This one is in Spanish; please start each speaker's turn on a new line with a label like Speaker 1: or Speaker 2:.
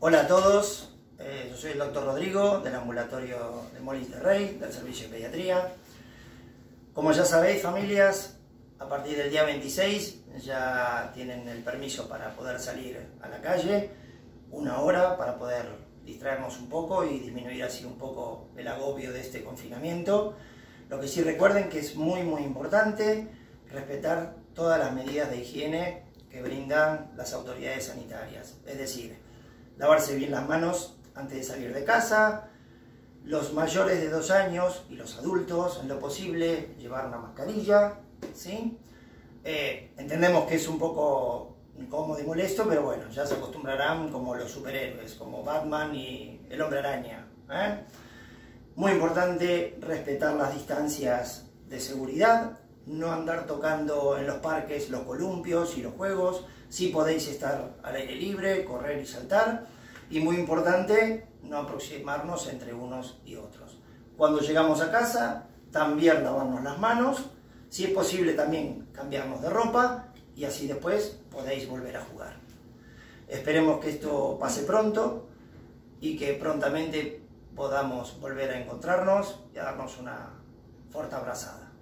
Speaker 1: Hola a todos, yo soy el doctor Rodrigo del ambulatorio de Molins de Rey, del servicio de pediatría. Como ya sabéis, familias, a partir del día 26 ya tienen el permiso para poder salir a la calle, 1 hora para poder distraernos un poco y disminuir así un poco el agobio de este confinamiento. Lo que sí recuerden que es muy importante respetar todas las medidas de higiene que brindan las autoridades sanitarias, es decir, lavarse bien las manos antes de salir de casa, los mayores de 2 años y los adultos, en lo posible, llevar una mascarilla, ¿sí? Entendemos que es un poco incómodo y molesto, pero bueno, ya se acostumbrarán como los superhéroes, como Batman y el Hombre Araña, ¿eh? Muy importante respetar las distancias de seguridad, no andar tocando en los parques los columpios y los juegos, sí podéis estar al aire libre, correr y saltar, y muy importante, no aproximarnos entre unos y otros. Cuando llegamos a casa, también lavarnos las manos, si es posible también cambiarnos de ropa, y así después podéis volver a jugar. Esperemos que esto pase pronto, y que prontamente podamos volver a encontrarnos y a darnos una fuerte abrazada.